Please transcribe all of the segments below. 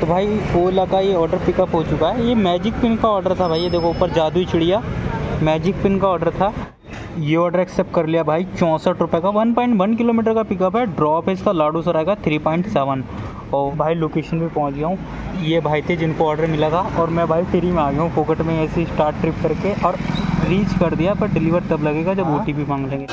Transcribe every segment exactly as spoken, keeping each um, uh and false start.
तो भाई ओला का ये ऑर्डर पिकअप हो चुका है। ये मैजिक पिन का ऑर्डर था भाई, ये देखो ऊपर जादुई चिड़िया मैजिक पिन का ऑर्डर था। ये ऑर्डर एक्सेप्ट कर लिया भाई। चौंसठ रुपये का वन पॉइंट वन किलोमीटर का पिकअप है। ड्रॉप है इसका लाडू सराय का थ्री पॉइंट सेवन। और भाई लोकेशन पे पहुंच गया हूँ। ये भाई थे जिनको ऑर्डर मिला था और मैं भाई फ्री में आ गया हूँ फोकट में ऐसे स्टार्ट ट्रिप करके, और रीच कर दिया। पर डिलीवर तब लगेगा जब ओ टी पी मांग लेंगे।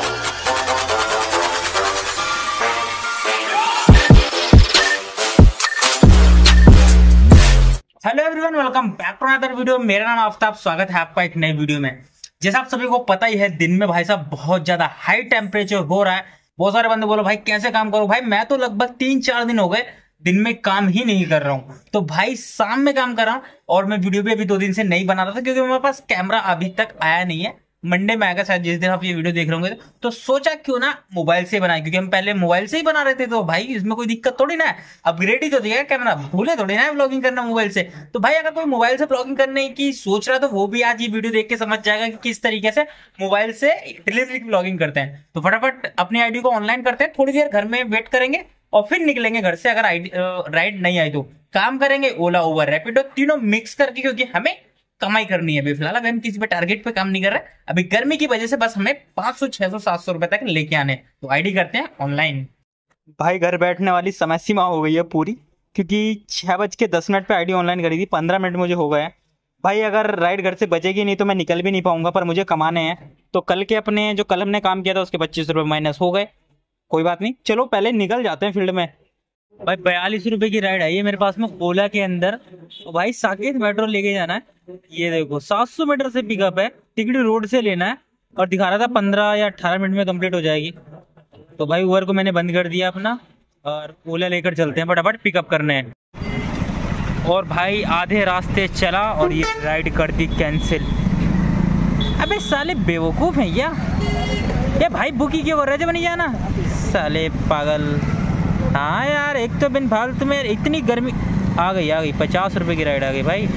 Hello everyone, welcome back to another video. मेरा नाम आफ्ताब, स्वागत है आपका एक नई वीडियो में। जैसा आप सभी को पता ही है, दिन में भाई साहब बहुत ज्यादा हाई टेम्परेचर हो रहा है। बहुत सारे बंदे बोलो भाई कैसे काम करो। भाई मैं तो लगभग तीन चार दिन हो गए दिन में काम ही नहीं कर रहा हूँ। तो भाई शाम में काम कर रहा हूँ और मैं वीडियो भी अभी दो दिन से नहीं बना रहा था क्योंकि मेरे पास कैमरा अभी तक आया नहीं है। मंडे में आएगा शायद, जिस दिन आप ये वीडियो देख रहे होंगे। तो सोचा क्यों ना मोबाइल से बनाए, क्योंकि हम पहले मोबाइल से ही बना रहे थे। तो भाई इसमें कोई दिक्कत थोड़ी ना है, अपग्रेड ही तो दिया कैमरा, भूले थोड़ी ना है व्लॉगिंग करना मोबाइल से। तो भाई अगर कोई मोबाइल से व्लॉगिंग करने की सोच रहा है तो वो भी आज ये वीडियो देख के समझ जाएगा कि किस तरीके से मोबाइल से डिलीवरी की व्लॉगिंग करते हैं। तो फटाफट अपनी आईडी को ऑनलाइन करते हैं, थोड़ी देर घर में वेट करेंगे और फिर निकलेंगे घर से। अगर आईडी राइड नहीं आई तो काम करेंगे ओला, उबर, रैपिडो, तीनों मिक्स करके, क्योंकि हमें कमाई करनी है। अभी फिलहाल अभी हम किसी पे टारगेट पे काम नहीं कर रहे। अभी गर्मी की वजह से बस हमें पाँच सौ, छह सौ, सात सौ रुपए तक लेके आने। तो आईडी करते हैं ऑनलाइन। भाई घर बैठने वाली समय सीमा हो गई है पूरी, क्योंकि छह बज के दस मिनट पे आईडी ऑनलाइन करी थी। पंद्रह मिनट मुझे हो गए हैं। भाई अगर राइड घर से बचेगी नहीं तो मैं निकल भी नहीं पाऊंगा, पर मुझे कमाने हैं। तो कल के अपने जो कल हमने काम किया था उसके पच्चीस रुपये माइनस हो गए। कोई बात नहीं, चलो पहले निकल जाते हैं फील्ड में। भाई बयालीस रुपए की राइड आई है मेरे पास में ओला के अंदर। तो भाई साकेत मेट्रो लेके जाना है। ये देखो सात सौ मीटर से पिकअप है, टिकट रोड से लेना है और दिखा रहा था पंद्रह या अठारह मिनट में कंप्लीट हो जाएगी। तो भाई उबर को मैंने बंद कर दिया अपना और ओला लेकर चलते हैं, फटाफट पिकअप करने हैं। और भाई आधे रास्ते चला और ये राइड कर दी कैंसिल। अबे साले बेवकूफ है क्या ये? भाई बुकी क्यों कर रहे थे, बनी जाना साले पागल। हाँ यार, एक तो बिन फालतू में इतनी गर्मी। आ गई आ गई पचास रुपए की राइड आ गई भाई,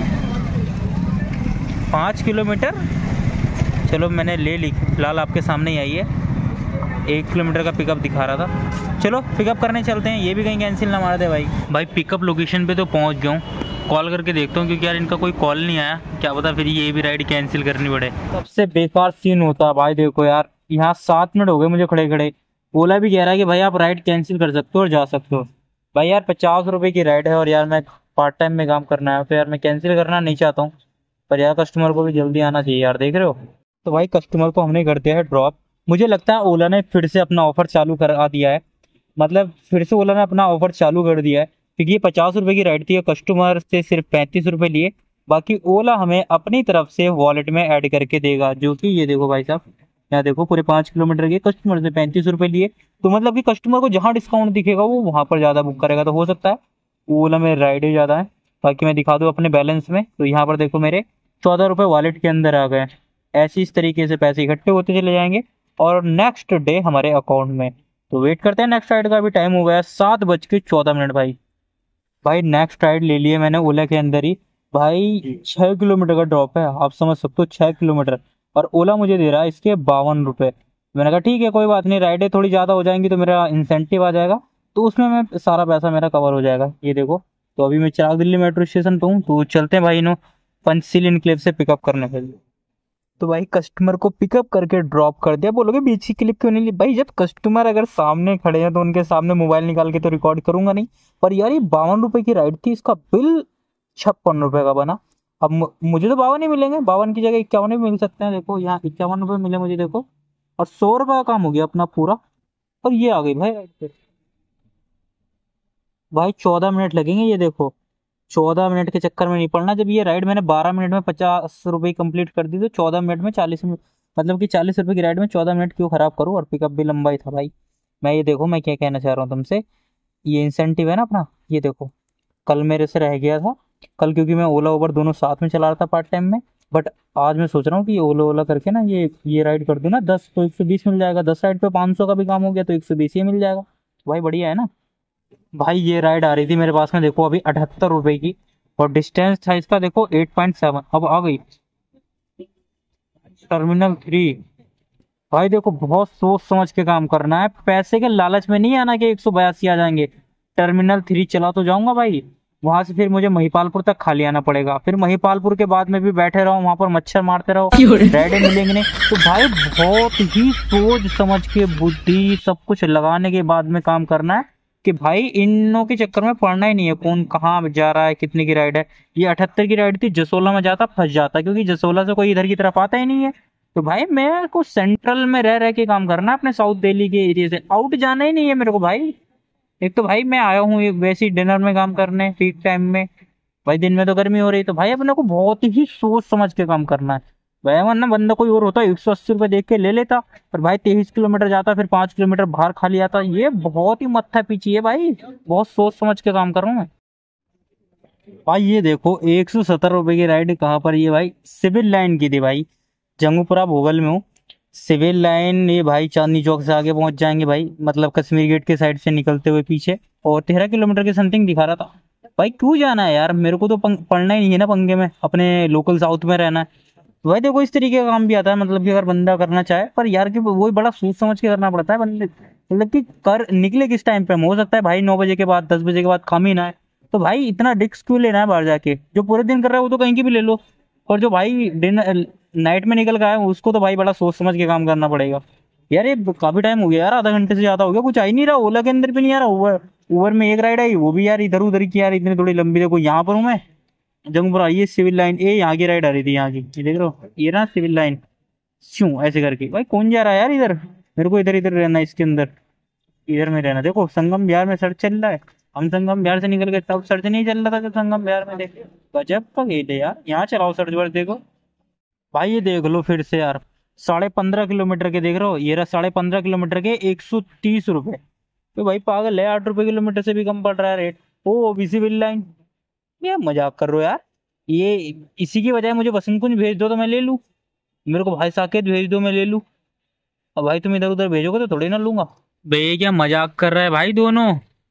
पाँच किलोमीटर। चलो मैंने ले ली, फिलहाल आपके सामने ही आई है। एक किलोमीटर का पिकअप दिखा रहा था। चलो पिकअप करने चलते हैं, ये भी कहीं कैंसिल ना मार दे भाई। भाई पिकअप लोकेशन पे तो पहुंच गया हूँ। कॉल करके देखता हूँ क्योंकि यार इनका कोई कॉल नहीं आया। क्या पता फिर ये भी राइड कैंसिल करनी पड़े। सबसे बेकार सीन होता है भाई, देखो यार यहाँ सात मिनट हो गए मुझे खड़े खड़े। ओला भी कह रहा है कि भाई आप राइड कैंसिल कर सकते हो और जा सकते हो। भाई यार पचास रुपए की राइड है और यार मैं पार्ट टाइम में काम करना है, तो यार मैं कैंसिल करना नहीं चाहता हूँ। पर यार कस्टमर को भी जल्दी आना चाहिए यार, देख रहे हो। तो भाई कस्टमर को हमने कर दिया है ड्रॉप। मुझे लगता है ओला ने फिर से अपना ऑफर चालू करा दिया है, मतलब फिर से ओला ने अपना ऑफर चालू कर दिया है। क्योंकि ये पचास रुपए की राइड थी, कस्टमर से सिर्फ पैंतीस रुपए लिए। बाकी ओला हमें अपनी तरफ से वॉलेट में ऐड करके देगा, जो कि ये देखो भाई साहब, यहाँ देखो पूरे पाँच किलोमीटर के कस्टमर से पैंतीस रुपए लिए। तो मतलब कि कस्टमर को जहाँ डिस्काउंट दिखेगा वो वहां पर ज्यादा बुक करेगा। तो हो सकता है ओला में राइडें ज्यादा है। बाकी मैं दिखा दूँ अपने बैलेंस में, तो यहाँ पर देखो मेरे चौदह रुपए वॉलेट के अंदर आ गए। ऐसी इस तरीके से पैसे इकट्ठे होते चले जाएंगे और नेक्स्ट डे हमारे अकाउंट में। तो वेट करते हैं नेक्स्ट राइड का। भी टाइम हो गया सात बज के चौदह मिनट भाई। भाई नेक्स्ट राइड ले लिए मैंने ओला के अंदर ही। भाई छह किलोमीटर का ड्रॉप है, आप समझ सकते हो, छह किलोमीटर। और ओला मुझे दे रहा है इसके बावन रुपए। मैंने कहा ठीक है कोई बात नहीं, राइडें थोड़ी ज्यादा हो जाएंगी तो मेरा इंसेंटिव आ जाएगा, तो उसमें मैं सारा पैसा मेरा कवर हो जाएगा। ये देखो, तो अभी मैं चिराग दिल्ली मेट्रो स्टेशन पे हूँ। तो चलते हैं भाई इन्हों पंचशील इनक्लेव से पिकअप करने के लिए। तो भाई कस्टमर को पिकअप करके ड्रॉप कर दिया। बोलोगे बीच की क्लिप क्यों नहीं ली? भाई जब कस्टमर अगर सामने खड़े हैं तो उनके सामने मोबाइल निकाल के तो रिकॉर्ड करूंगा नहीं। पर यार ये बावन रुपए की राइड थी, इसका बिल छप्पन रुपए का बना। अब मुझे तो बावन ही मिलेंगे, बावन की जगह इक्यावन भी मिल सकते हैं। देखो यहाँ इक्यावन रुपए मिले मुझे, देखो। और सौ रुपए का काम हो गया अपना पूरा। और ये आ गई भाई राइड पे। भाई चौदह मिनट लगेंगे, ये देखो चौदह मिनट के चक्कर में नहीं पड़ना। जब ये राइड मैंने बारह मिनट में पचास रुपए कंप्लीट कर दी, तो चौदह मिनट में चालीस मिनट, मतलब कि चालीस रुपए की राइड में चौदह मिनट क्यों खराब करूँ। और पिकअप भी लंबा ही था भाई। मैं ये देखो मैं क्या कहना चाह रहा हूँ तुमसे, ये इंसेंटिव है ना अपना, ये देखो कल मेरे से रह गया था। कल क्योंकि मैं ओला उबर दोनों साथ में चला रहा था पार्ट टाइम में। बट आज मैं सोच रहा हूँ कि ओला ओला करके ना ये ये राइड कर दूँ ना दस, तो एक सौ बीस मिल जाएगा। दस राइड पे पाँच सौ का भी काम हो गया तो एक सौ बीस ही मिल जाएगा। तो भाई बढ़िया है ना। भाई ये राइड आ रही थी मेरे पास में, देखो अभी अठहत्तर रुपए की, और डिस्टेंस था इसका देखो एट पॉइंट सेवन। अब आ गई टर्मिनल थ्री। भाई देखो बहुत सोच समझ के काम करना है, पैसे के लालच में नहीं आना कि एक सौ बयासी आ जाएंगे। टर्मिनल थ्री चला तो जाऊंगा भाई, वहां से फिर मुझे महिपालपुर तक खाली आना पड़ेगा, फिर महिपालपुर के बाद में भी बैठे रहो वहां पर मच्छर मारते रहो, राइडें मिलेंगे नहीं। तो भाई बहुत ही सोच समझ के बुद्धि सब कुछ लगाने के बाद में काम करना है कि भाई इनों के चक्कर में पड़ना ही नहीं है, कौन कहाँ जा रहा है, कितने की राइड है। ये अठहत्तर की राइड थी, जसोला में जाता फंस जाता, क्योंकि जसोला से कोई इधर की तरफ आता ही नहीं है। तो भाई मेरे को सेंट्रल में रह रह के काम करना है, अपने साउथ दिल्ली के एरिया से आउट जाना ही नहीं है मेरे को भाई। एक तो भाई मैं आया हूँ एक वैसे ही डिनर में काम करने पीक टाइम में, भाई दिन में तो गर्मी हो रही, तो भाई अपने को बहुत ही सोच समझ के काम करना है भाई। वरना बंदा कोई और होता एक सौ अस्सी रुपये देख के ले लेता, पर भाई तेईस किलोमीटर जाता, फिर पांच किलोमीटर बाहर खाली आता। ये बहुत ही मत्था पीछी है भाई, बहुत सोच समझ के काम कर रहा हूँ मैं भाई। ये देखो एक सौ सत्तर रुपए की राइड कहाँ पर, ये भाई सिविल लाइन की थी भाई, जंगूपुरा भोगल में हूँ। सिविल लाइन ये भाई चांदनी चौक से आगे पहुंच जाएंगे भाई, मतलब कश्मीर गेट के साइड से निकलते हुए पीछे, और तेरह किलोमीटर के समथिंग दिखा रहा था। भाई क्यों जाना है यार, मेरे को तो पढ़ना ही नहीं है ना पंगे में, अपने लोकल साउथ में रहना है। तो भाई देखो इस तरीके का काम भी आता है, मतलब कि अगर बंदा करना चाहे, पर यार कि वही बड़ा सोच समझ के करना पड़ता है बंदे, मतलब कि कर निकले किस टाइम पे, हो सकता है भाई नौ बजे के बाद दस बजे के बाद काम ही ना है। तो भाई इतना रिस्क क्यों लेना है बाहर जाके, जो पूरे दिन कर रहा है वो तो कहीं की भी ले लो, और जो भाई दिन नाइट में निकल गया है उसको तो भाई बड़ा सोच समझ के काम करना पड़ेगा। यार ये काफी टाइम हो गया यार, आधा घंटे से ज्यादा हो गया, कुछ आ ही नहीं रहा, ओला के अंदर भी नहीं आ रहा। ओवर ओवर में एक राइड आई, वो भी यार इधर उधर की, यार इतनी थोड़ी लंबी, देखो यहाँ पर हूँ मैं जंगपुरा, ये सिविल लाइन, ये यहाँ की राइड आ रही थी, यहाँ की ये देख लो, ये ना सिविल लाइन क्यों ऐसे करके। भाई कौन जा रहा है यार इधर, मेरे को इधर इधर रहना है, इसके अंदर इधर में रहना। देखो संगम बिहार में सर्च चल रहा है, हम संगम बिहार से निकल गए तब सर्च नहीं चल रहा था, जब संगम बिहार में देख, गजब का गेट है यार। यहाँ चलाओ सर्च वर्च देखो भाई, ये देख लो फिर से यार, साढ़े पंद्रह किलोमीटर के देख रहे हो, ये रहा साढ़े पंद्रह किलोमीटर के एक सौ तीस रुपए। तो भाई पागल है, आठ रुपए किलोमीटर से भी कम पड़ रहा है rate. O B civil line, ये मजाक कर रहे हो यार। ये इसी की वजह मुझे बसंत कुंज भेज दो तो मैं ले लूँ, मेरे को भाई साकेत भेज दो मैं ले लूँ, अब भाई तुम इधर उधर भेजोगे तो थोड़ी ना लूंगा। भैया क्या मजाक कर रहा है भाई दोनों।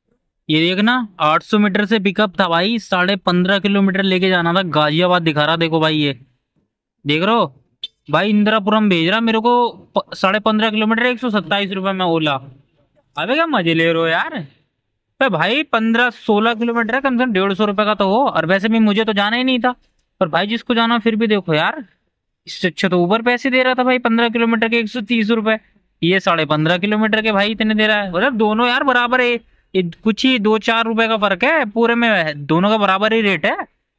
ये देखना आठ सौ मीटर से पिकअप था भाई, साढ़े पंद्रह किलोमीटर लेके जाना था, गाजियाबाद दिखा रहा, देखो भाई ये देख रहे हो भाई, इंदिरापुरम भेज रहा मेरे को, प- साढ़े पंद्रह किलोमीटर एक सौ सत्ताईस रुपए में ओला। अबे क्या मजे ले रहे हो यार। पे भाई पंद्रह सोलह किलोमीटर है, कम से कम डेढ़ सौ रुपए का तो हो, और वैसे भी मुझे तो जाना ही नहीं था, पर भाई जिसको जाना फिर भी देखो यार, इससे अच्छा तो ऊबर पैसे दे रहा था भाई, पंद्रह किलोमीटर के एक सौ तीस रुपए, ये साढ़े पंद्रह किलोमीटर के भाई इतने दे रहा है। मतलब दोनों यार बराबर है, ये कुछ ही दो चार रुपए का फर्क है, पूरे में दोनों का बराबर ही रेट है।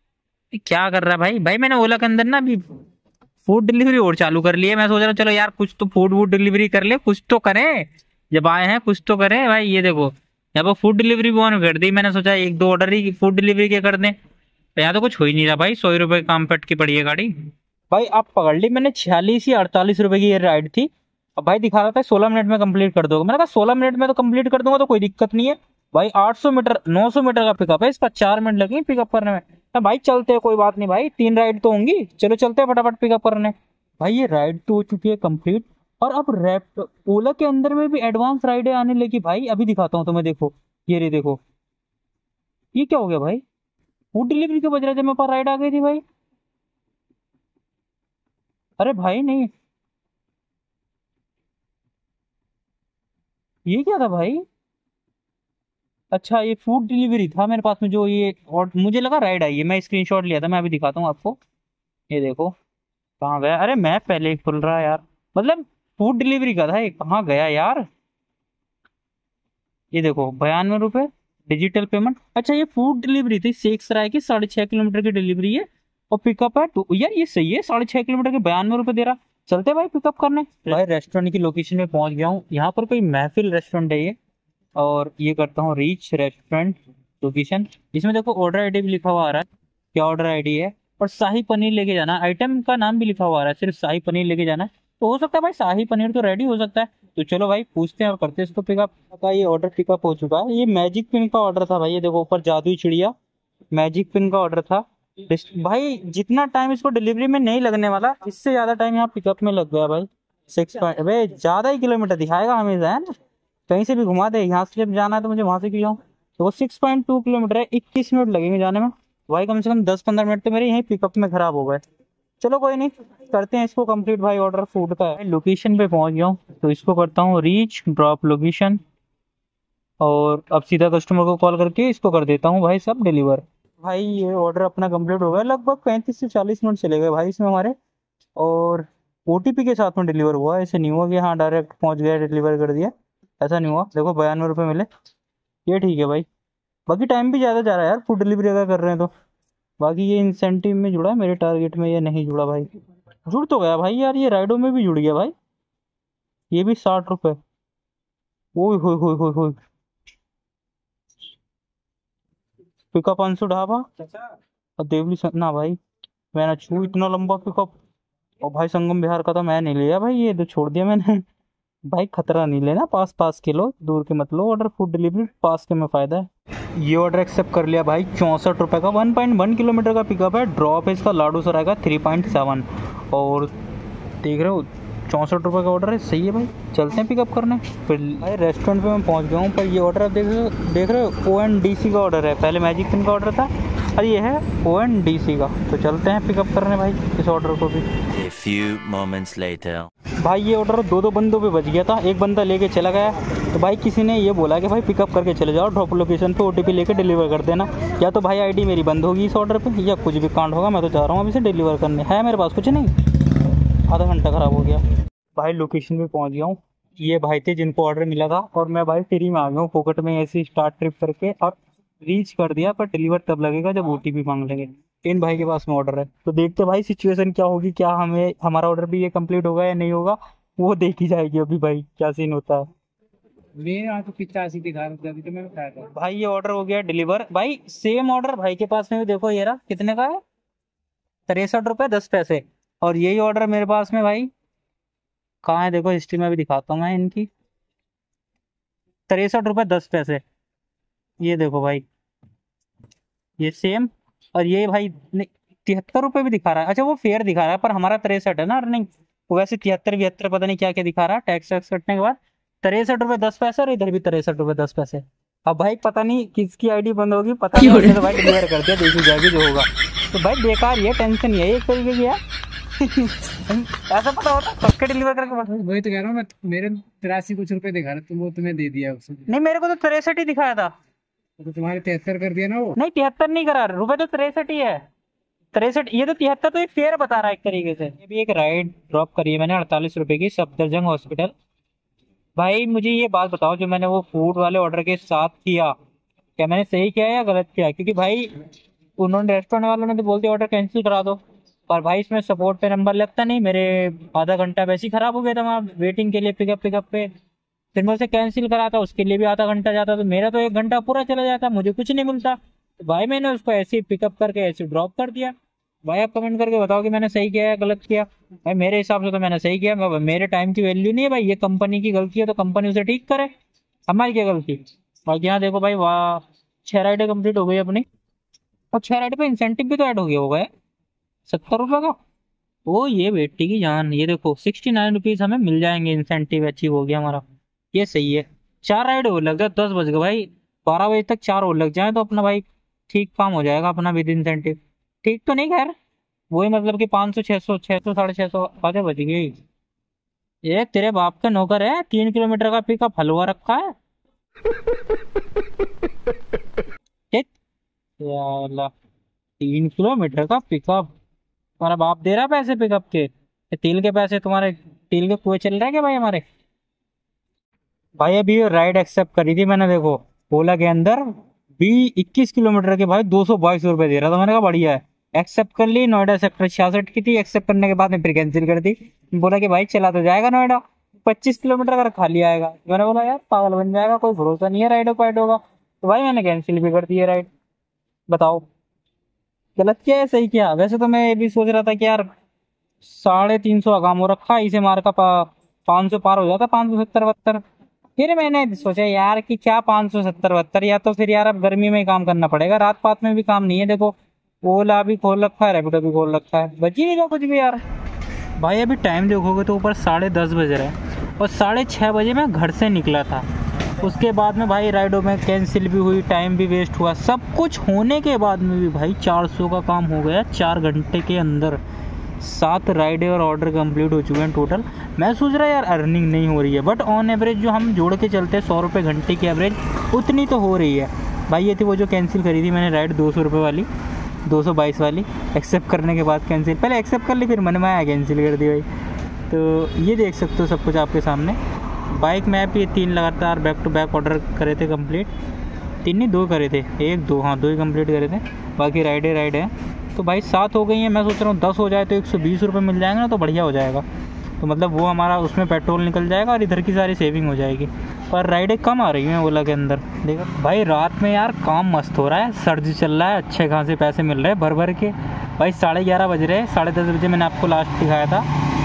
ये क्या कर रहा है भाई। भाई मैंने ओला के अंदर ना अभी फूड डिलीवरी और चालू कर ली है, मैं सोच रहा हूँ चलो यार कुछ तो फूड वूड डिलीवरी कर ले, कुछ तो करें, जब आए हैं कुछ तो करें भाई। ये देखो यहाँ पर फूड डिलीवरी भी ऑन कर दी, मैंने सोचा एक दो ऑर्डर ही फूड डिलीवरी के कर दें, यहाँ तो कुछ हो ही नहीं रहा भाई, सौ रुपए काम पट की पड़ी है गाड़ी। भाई आप पकड़ ली, मैंने छियालीस या अड़तालीस रुपए की ये राइड थी, अब भाई दिखा रहा था सोलह मिनट में कंप्लीट कर दोगे, मैंने कहा सोलह मिनट में तो कंप्लीट कर दूंगा, तो कोई दिक्कत नहीं है भाई। आठ सौ मीटर नौ सौ मीटर का पिकअप है इसका, चार मिनट लगे पिकअप करने में। तो भाई चलते हैं, कोई बात नहीं भाई, तीन राइड तो होंगी, चलो चलते हैं फटाफट पिकअप करने। भाई ये राइड तो हो चुकी है कंप्लीट, और अब रैप ओला के अंदर में भी एडवांस राइडें आने लगी भाई, अभी दिखाता हूँ तुम्हें, देखो ये रे देखो, ये क्या हो गया भाई, फूड डिलीवरी के बज रहे थे मेरे पास राइड आ गई थी भाई। अरे भाई नहीं, ये क्या था भाई, अच्छा ये फूड डिलीवरी था मेरे पास में जो ये, और मुझे लगा राइड आई है, मैं स्क्रीनशॉट लिया था, मैं अभी दिखाता हूँ आपको, ये देखो कहाँ गया, अरे मैप पहले ही खुल रहा है यार, मतलब फूड डिलीवरी का था ये, कहाँ गया यार। ये देखो बयानवे रुपए, डिजिटल पेमेंट, अच्छा ये फूड डिलीवरी थी शेख सराय की, साढ़े छह किलोमीटर की डिलीवरी है, और पिकअप है तो यार ये सही है, साढ़े छह किलोमीटर के बयानवे रुपए दे रहा। चलते भाई पिकअप करने। भाई रेस्टोरेंट की लोकेशन में पहुंच गया हूँ, यहाँ पर कोई महफिल रेस्टोरेंट है ये, और ये करता हूँ रीच रेस्टोरेंट लोकेशन, इसमें देखो ऑर्डर आईडी भी लिखा हुआ आ रहा है, क्या ऑर्डर आईडी है, और शाही पनीर लेके जाना, आइटम का नाम भी लिखा हुआ आ रहा है, सिर्फ शाही पनीर लेके जाना है, तो हो सकता है भाई शाही पनीर तो रेडी हो सकता है। तो चलो भाई पूछते हैं और करते हैं इसको पिकअप का। ये ऑर्डर पिकअप हो चुका है, ये मैजिक पिन का ऑर्डर था भाई, ये देखो ऊपर जादुई चिड़िया, मैजिक पिन का ऑर्डर था भाई। जितना टाइम इसको डिलीवरी में नहीं लगने वाला, इससे ज्यादा टाइम यहाँ पिकअप में लग गया भाई। सिक्स पॉइंट भाई ज्यादा ही किलोमीटर दिखाएगा हमेशा, है ना, कहीं से भी घुमा दे, यहाँ से जब जाना है तो मुझे वहां से क्यों जाऊँ। तो वो सिक्स पॉइंट टू किलोमीटर है, इक्कीस मिनट लगेंगे जाने में भाई, कम से कम दस पंद्रह मिनट तो मेरे यहीं पिकअप में खराब हो गए। चलो कोई नहीं, करते हैं इसको कंप्लीट भाई, ऑर्डर फूड का है। लोकेशन पे पहुंच गया हूँ, तो इसको करता हूँ रीच ड्रॉप लोकेशन, और अब सीधा कस्टमर को कॉल करके इसको कर देता हूँ भाई सब डिलीवर। भाई ये ऑर्डर अपना कंप्लीट हो गया, लगभग पैंतीस से चालीस मिनट चले गए भाई इसमें हमारे। और ओटीपी के साथ में डिलीवर हुआ, ऐसे नहीं हुआ कि हाँ डायरेक्ट पहुंच गया डिलीवर कर दिया, ऐसा नहीं हुआ। देखो बयानवे रुपये मिले, ये ठीक है भाई। बाकी टाइम भी ज़्यादा जा रहा है यार फूड डिलीवरी अगर कर रहे हैं तो। बाकी ये इंसेंटिव में जुड़ा है, मेरे टारगेट में ये नहीं जुड़ा भाई। जुड़ तो गया भाई यार, ये राइडो में भी जुड़ गया भाई। ये भी साठ रुपये। ओए होए होए होए होए। पिकअप अंशु ढाबा और देवली स- ना भाई, मैंने छू इतना लंबा पिकअप। और भाई संगम बिहार का तो मैं नहीं लिया भाई, ये तो छोड़ दिया मैंने। भाई खतरा नहीं लेना, पास पास के लो, दूर के मत लो ऑर्डर। फूड डिलीवरी पास के में फ़ायदा है। ये ऑर्डर एक्सेप्ट कर लिया भाई, चौंसठ रुपये का, वन पॉइंट वन किलोमीटर का पिकअप है। ड्रॉप है इसका लाडू सराय का थ्री पॉइंट सेवन। और देख रहे हो चौंसठ रुपये का ऑर्डर है, सही है भाई। चलते हैं पिकअप करने। फिर भाई रेस्टोरेंट पे मैं पहुंच गया हूँ, पर ये ऑर्डर आप देख रहे हो देख रहे हो ओ एन डी सी का ऑर्डर है। पहले मैजिक पिन का ऑर्डर था और ये है ओ एन डी सी का। तो चलते हैं पिकअप करने भाई इस ऑर्डर को भी। A few moments later. भाई ये ऑर्डर दो दो बंदों पे बच गया था, एक बंदा लेके चला गया। तो भाई किसी ने ये बोला कि भाई पिकअप करके चले जाओ, ड्रॉप लोकेशन पे ओटीपी लेके डिलीवर कर देना। या तो भाई आईडी मेरी बंद होगी इस ऑर्डर पे, या कुछ भी कांड होगा। मैं तो जा रहा हूँ अभी से डिलीवर करने, है मेरे पास कुछ नहीं। आधा घंटा ख़राब हो गया भाई। लोकेशन पे पहुँच गया हूँ। ये भाई थे जिनको ऑर्डर मिला था, और मैं भाई फ्री में आ गया हूँ फोकट में ऐसे स्टार्ट ट्रिप करके। और रीच कर दिया, पर डिलीवर तब लगेगा जब ओटीपी मांग लेंगे। इन भाई के पास में ऑर्डर है, तो देखते भाई सिचुएशन क्या होगी, क्या हमें हमारा ऑर्डर भी ये कंप्लीट होगा या नहीं होगा, वो देखी जाएगी अभी भाई क्या सीन होता है। मेरे यहाँ तो पिचासी दिखा रहा था, अभी तो मैं बताया था। भाई ये ऑर्डर हो गया डिलीवर भाई। सेम ऑर्डर भाई के पास में भी देखो, ये रहा कितने का है, तिरसठ रुपये दस पैसे। और यही ऑर्डर मेरे पास में भाई कहाँ है, देखो हिस्ट्री में भी दिखाता हूँ मैं इनकी, तिरसठ रुपये दस पैसे। ये देखो भाई, ये सेम। और ये भाई तिहत्तर रुपये भी दिखा रहा है। अच्छा वो फेयर दिखा रहा है, पर हमारा तिरसठ है ना अर्निंग। वो वैसे तिहत्तर बहत्तर पता नहीं क्या क्या दिखा रहा है, टैक्स वैक्स कटने के बाद। तिरसठ रुपये दस पैसे, और इधर भी तिरसठ रुपये दस पैसे। अब भाई पता नहीं किसकी आईडी बंद होगी, पता नहीं। हमने तो भाई डिलीवर कर दिया, देखी जाएगी जो होगा। तो भाई बेकार, ये टेंशन ये है एक तरीके की यार। ऐसा पता होता सबके डिलीवर करके बस। वही तो कह रहा हूँ मैं, मेरे तिरासी कुछ रुपए दिखा रहा, तुम वो तुम्हें दे दिया उसने। नहीं मेरे को तो तिरसठ ही दिखाया था। तो तुम्हारे तिहत्तर कर दिया ना वो। नहीं तिहत्तर नहीं करा, रुपए तो तिरसठ ही है। तिरसठ, ये तो तिहत्तर तो एक फेयर बता रहा है एक तरीके से। ये भी एक राइड ड्रॉप करी है मैंने अड़तालीस रुपए की, सफदरजंग हॉस्पिटल। भाई मुझे ये बात बताओ, जो मैंने वो फूड वाले ऑर्डर के साथ किया, क्या मैंने सही किया या गलत किया? क्योंकि भाई उन्होंने रेस्टोरेंट वालों ने तो बोल दिया ऑर्डर कैंसिल करा दो, पर भाई इसमें सपोर्ट पे नंबर लगता नहीं। मेरे आधा घंटा वैसे ही खराब हो गया था वहाँ वेटिंग के लिए पिकअप पिकअप पे। फिर मैं उसे कैंसिल करा था, उसके लिए भी आधा घंटा जाता, तो मेरा तो एक घंटा पूरा चला जाता, मुझे कुछ नहीं मिलता। तो भाई मैंने उसको ऐसे ही पिकअप करके ऐसे ड्रॉप कर दिया। भाई आप कमेंट करके बताओ कि मैंने सही किया या गलत किया। भाई मेरे हिसाब से तो मैंने सही किया। मैं- मेरे टाइम की वैल्यू नहीं है भाई, ये कंपनी की गलती है तो कंपनी उसे ठीक करे, हमारी क्या गलती। और यहाँ देखो भाई, वाह छह राइडें कंप्लीट हो गई अपनी। और छह राइड पे इंसेंटिव भी तो ऐड हो गया होगा सत्तर रुपये का। ओ ये बेटी की जान, ये देखो सिक्सटी नाइन रुपीज हमें मिल जाएंगे, इंसेंटिव अचीव हो गया हमारा, ये सही है। चार राइड और लग जाए, दस बज गए भाई, बारह बजे तक चार और लग जाए तो अपना भाई ठीक काम हो जाएगा अपना विद इंसेंटिव। ठीक तो नहीं खैर, वही मतलब कि पाँच सौ छः सौ छः सौ साढ़े छः सौ आधे बज गई। ये तेरे बाप का नौकर है, तीन किलोमीटर का पिकअप हलवा रखा है। ठीक? या अल्लाह, तीन किलोमीटर का पिकअप, तुम्हारा बाप दे रहा पैसे पिकअप के? ये तेल के पैसे तुम्हारे तेल के कुएं चल रहे हैं क्या भाई हमारे? भाई अभी राइड एक्सेप्ट करी थी मैंने, देखो ओला के अंदर भी इक्कीस किलोमीटर के भाई दो सौ बाईस रुपए दे रहा था। मैंने कहा बढ़िया है, एक्सेप्ट कर ली। नोएडा सेक्टर छियासठ की थी, एक्सेप्ट करने के बाद में फिर कैंसिल कर दी। बोला कि भाई चला तो जाएगा नोएडा, पच्चीस किलोमीटर अगर खाली आएगा। मैंने बोला यार पागल बन जाएगा, कोई भरोसा नहीं है राइडो पाइड होगा। तो भाई मैंने कैंसिल भी कर दी है राइड। बताओ गलत किया है सही किया? वैसे तो मैं ये भी सोच रहा था कि यार साढ़े तीन सौ काम हो रखा, इसे मार का पाँच सौ पार हो जाता, पाँच सौ सत्तर बहत्तर। फिर मैंने सोचा यार कि क्या पाँच सौ सत्तर बहत्तर, या तो फिर यार अब गर्मी में ही काम करना पड़ेगा, रात पात में भी काम नहीं है। देखो ओला भी खोल रखा है, रैपिडो भी खोल रखा है, बची नहीं कुछ भी यार। भाई अभी टाइम देखोगे तो ऊपर साढ़े दस बज रहे हैं, और साढ़े छः बजे मैं घर से निकला था। उसके बाद में भाई राइडों में कैंसिल भी हुई, टाइम भी वेस्ट हुआ, सब कुछ होने के बाद में भी भाई चार सौ का काम हो गया चार घंटे के अंदर। सात राइडें और ऑर्डर कंप्लीट हो चुके हैं टोटल। मैं सोच रहा यार अर्निंग नहीं हो रही है, बट ऑन एवरेज जो हम जोड़ के चलते हैं सौ रुपये घंटे की एवरेज, उतनी तो हो रही है। भाई ये थी वो जो कैंसिल करी थी मैंने राइड दो सौ रुपये वाली, दो सौ बाईस वाली। एक्सेप्ट करने के बाद कैंसिल, पहले एक्सेप्ट कर ली फिर मन में आया कैंसिल कर दी भाई। तो ये देख सकते हो सब कुछ आपके सामने। बाइक मैप ये तीन लगातार बैक टू बैक ऑर्डर करे थे कंप्लीट, तीन नहीं दो करे थे, एक दो हाँ दो ही कंप्लीट करे थे, बाकी राइडे राइड है। तो भाई सात हो गई हैं, मैं सोच रहा हूँ दस हो जाए तो एक सौ बीस रुपये मिल जाएंगे ना, तो बढ़िया हो जाएगा। तो मतलब वो हमारा उसमें पेट्रोल निकल जाएगा और इधर की सारी सेविंग हो जाएगी। पर राइडें कम आ रही हैं ओला के अंदर। देखो भाई रात में यार काम मस्त हो रहा है, सर्दी चल रहा है, अच्छे खासे पैसे मिल रहे हैं भर भर के। भाई साढ़े ग्यारह बज रहे हैं, साढ़े दस बजे मैंने आपको लास्ट दिखाया था।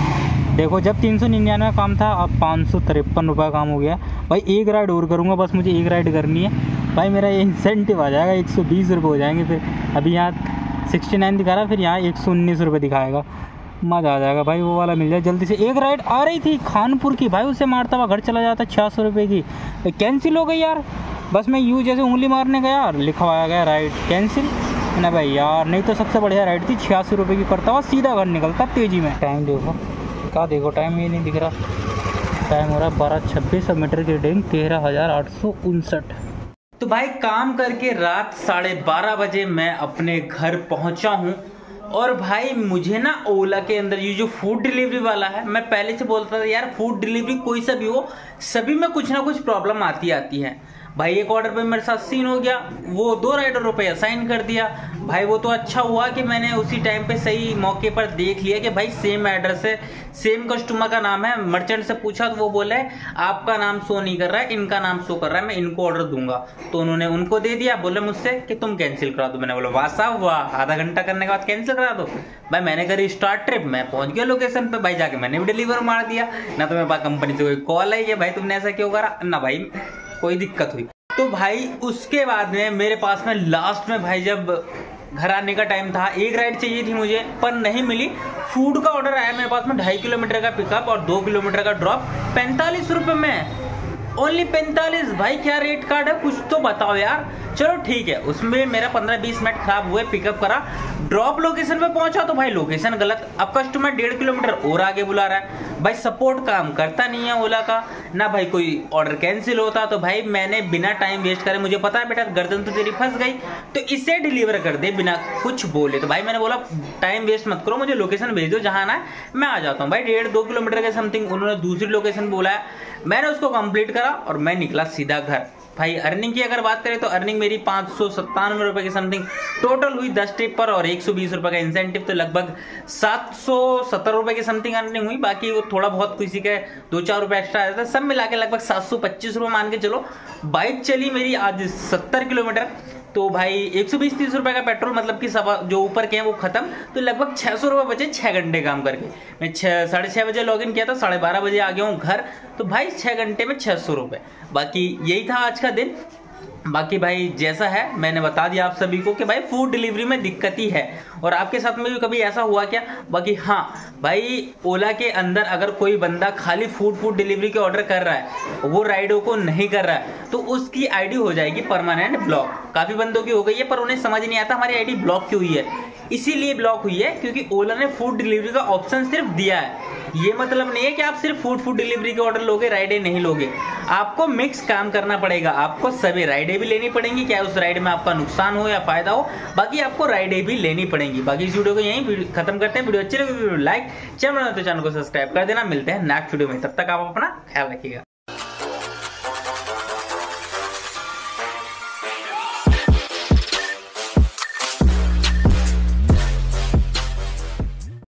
देखो जब तीन सौ निन्यानवे काम था अब पाँच सौ तिरपन रुपये काम हो गया। भाई एक राइड और करूँगा, बस मुझे एक राइड करनी है भाई, मेरा ये इंसेंटिव आ जाएगा, एक सौ बीस रुपये हो जाएंगे। फिर अभी यहाँ सिक्सटी नाइन दिखा रहा है, फिर यहाँ एक सौ उन्नीस रुपये दिखाएगा, मज़ा आ जाएगा भाई। वो वाला मिल जाए जल्दी से। एक राइड आ रही थी खानपुर की भाई, उसे मारता हुआ घर चला जाता छः सौ रुपये की, कैंसिल हो गई यार। बस मैं यूँ जैसे उंगली मारने गया, लिखवाया गया राइड कैंसिल ना भाई यार। नहीं तो सबसे बढ़िया राइड थी, छियासी रुपये की करता हुआ सीधा घर निकलता तेज़ी में। टाइम देखो क्या, देखो टाइम ये नहीं दिख रहा, टाइम हो रहा है बारह छब्बीस और मीटर की रीडिंग तेरह हज़ार आठ सौ उनसठ। तो भाई काम करके रात साढ़े बारह बजे मैं अपने घर पहुंचा हूं। और भाई मुझे ना ओला के अंदर ये जो फूड डिलीवरी वाला है, मैं पहले से बोलता था यार फूड डिलीवरी कोई सा भी हो, सभी में कुछ ना कुछ प्रॉब्लम आती आती है। भाई एक ऑर्डर पे मेरे साथ सीन हो गया, वो दो राइडरों पे असाइन कर दिया। भाई वो तो अच्छा हुआ कि मैंने उसी टाइम पे सही मौके पर देख लिया कि भाई सेम एड्रेस है, सेम कस्टमर का नाम है। मर्चेंट से पूछा तो वो बोले आपका नाम शो नहीं कर रहा है, इनका नाम शो कर रहा है, मैं इनको ऑर्डर दूंगा। तो उन्होंने उनको दे दिया, बोले मुझसे कि तुम कैंसिल करा दो। मैंने बोला वाह साहब वाह, आधा घंटा करने के बाद कैंसिल करा दो। भाई मैंने करी स्टार्ट ट्रिप, मैं पहुंच गया लोकेशन पे, भाई जाके मैंने भी डिलीवर मार दिया। ना तो मेरे पास कंपनी से कोई कॉल आई है भाई तुमने ऐसा क्यों करा, ना भाई कोई दिक्कत हुई। तो भाई उसके बाद में मेरे पास में लास्ट में भाई जब घर आने का टाइम था, एक राइड चाहिए थी मुझे पर नहीं मिली। फूड का ऑर्डर आया मेरे पास में, ढाई किलोमीटर का पिकअप और दो किलोमीटर का ड्रॉप, पैंतालीस रुपए में, ओनली पैंतालीस। भाई क्या रेट कार्ड है, कुछ तो बताओ यार। चलो ठीक है, उसमें मेरा पंद्रह बीस मिनट खराब हुए, पिकअप करा, ड्रॉप लोकेशन पे पहुंचा तो भाई लोकेशन गलत। अब कस्टमर डेढ़ किलोमीटर और आगे बुला रहा है। भाई सपोर्ट काम करता नहीं है ओला का, ना भाई कोई ऑर्डर कैंसिल होता। तो भाई मैंने बिना टाइम वेस्ट करे, मुझे पता है बेटा गर्दन तो तेरी फंस गई, तो इसे डिलीवर कर दे बिना कुछ बोले। तो भाई मैंने बोला टाइम वेस्ट मत करो, मुझे लोकेशन भेज दो जहां आना है, मैं आ जाता हूँ। भाई डेढ़ दो किलोमीटर के समथिंग उन्होंने दूसरी लोकेशन बोला, मैंने उसको कंप्लीट करा और मैं निकला सीधा घर। भाई अर्निंग की अगर बात करें तो अर्निंग मेरी पाँच सौ सत्तानवे रुपए की समथिंग टोटल हुई दस ट्रिप पर, और एक सौ बीस रुपए का इंसेंटिव, तो लगभग सात सौ सत्तर रुपए की समथिंग अर्निंग हुई। बाकी वो थोड़ा बहुत किसी के दो चार रुपए एक्स्ट्रा आया था, सब मिला के लगभग सात सौ पच्चीस रुपए मान के चलो। बाइक चली मेरी आज सत्तर किलोमीटर, तो भाई एक सौ बीस तीस रुपए का पेट्रोल, मतलब कि सवा जो ऊपर के हैं वो खत्म, तो लगभग छह सौ रुपए बचे छह घंटे काम करके। मैं छह साढ़े छह बजे लॉग इन किया था, साढ़े बारह बजे आ गया हूँ घर, तो भाई छह घंटे में छह सौ रुपए। बाकी यही था आज का दिन। बाकी भाई जैसा है मैंने बता दिया आप सभी को कि भाई फूड डिलीवरी में दिक्कत ही है, और आपके साथ में भी कभी ऐसा हुआ क्या। बाकी हाँ भाई ओला के अंदर अगर कोई बंदा खाली फूड फूड डिलीवरी के ऑर्डर कर रहा है, वो राइडों को नहीं कर रहा है, तो उसकी आईडी हो जाएगी परमानेंट ब्लॉक। काफी बंदों की हो गई है पर उन्हें समझ नहीं आता हमारी आईडी ब्लॉक क्यों हुई है। इसीलिए ब्लॉक हुई है क्योंकि ओला ने फूड डिलीवरी का ऑप्शन सिर्फ दिया है। ये मतलब नहीं है कि आप सिर्फ फूड फूड डिलीवरी के ऑर्डर लोगे, राइडें नहीं लोगे। आपको मिक्स काम करना पड़ेगा, आपको सभी राइडें भी लेनी पड़ेंगी, चाहे उस राइड में आपका नुकसान हो या फायदा हो, बाकी आपको राइडें भी लेनी पड़ेंगी। बाकी इस वीडियो को यहीं खत्म करते हैं। वीडियो अच्छी लगी वीडियो लाइक, चैनल तो चैनल को सब्सक्राइब कर देना। मिलते हैं नेक्स्ट वीडियो में, तब तक आप अपना ख्याल रखिएगा।